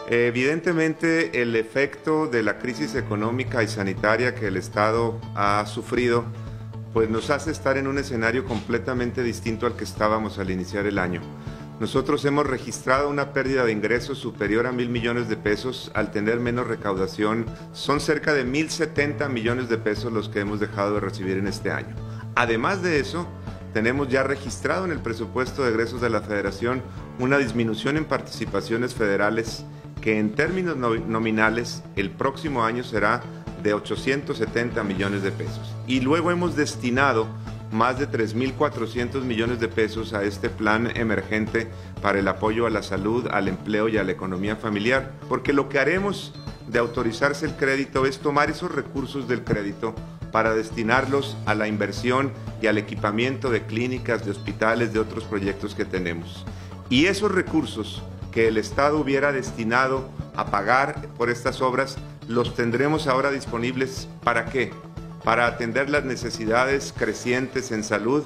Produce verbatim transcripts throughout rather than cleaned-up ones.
Evidentemente, el efecto de la crisis económica y sanitaria que el Estado ha sufrido, pues nos hace estar en un escenario completamente distinto al que estábamos al iniciar el año. Nosotros hemos registrado una pérdida de ingresos superior a mil millones de pesos al tener menos recaudación. Son cerca de mil setenta millones de pesos los que hemos dejado de recibir en este año. Además de eso, tenemos ya registrado en el presupuesto de egresos de la Federación una disminución en participaciones federales que en términos nominales el próximo año será de ochocientos setenta millones de pesos. Y luego hemos destinado más de tres mil cuatrocientos millones de pesos a este plan emergente para el apoyo a la salud, al empleo y a la economía familiar, porque lo que haremos de autorizarse el crédito es tomar esos recursos del crédito para destinarlos a la inversión y al equipamiento de clínicas, de hospitales, de otros proyectos que tenemos. Y esos recursos que el Estado hubiera destinado a pagar por estas obras, los tendremos ahora disponibles. ¿Para qué? Para atender las necesidades crecientes en salud,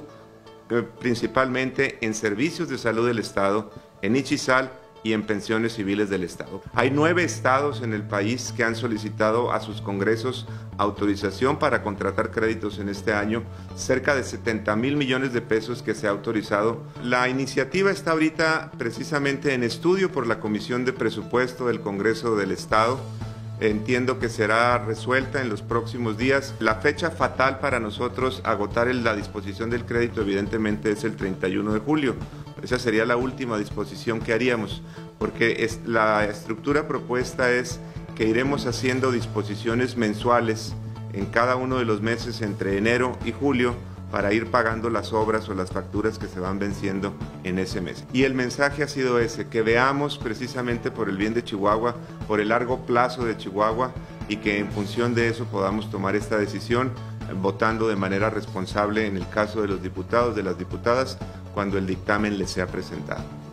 principalmente en servicios de salud del Estado, en ICHISAL y en pensiones civiles del Estado. Hay nueve estados en el país que han solicitado a sus congresos autorización para contratar créditos en este año, cerca de setenta mil millones de pesos que se ha autorizado. La iniciativa está ahorita precisamente en estudio por la Comisión de Presupuesto del Congreso del Estado. Entiendo que será resuelta en los próximos días. La fecha fatal para nosotros agotar la disposición del crédito evidentemente es el treinta y uno de julio. Esa sería la última disposición que haríamos, porque es, la estructura propuesta es que iremos haciendo disposiciones mensuales en cada uno de los meses entre enero y julio para ir pagando las obras o las facturas que se van venciendo en ese mes. Y el mensaje ha sido ese, que veamos precisamente por el bien de Chihuahua, por el largo plazo de Chihuahua, y que en función de eso podamos tomar esta decisión, votando de manera responsable en el caso de los diputados, de las diputadas, cuando el dictamen les sea presentado.